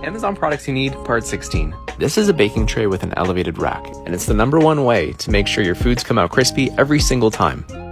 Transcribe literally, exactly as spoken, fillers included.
Amazon products you need, part sixteen. This is a baking tray with an elevated rack, and it's the number one way to make sure your foods come out crispy every single time.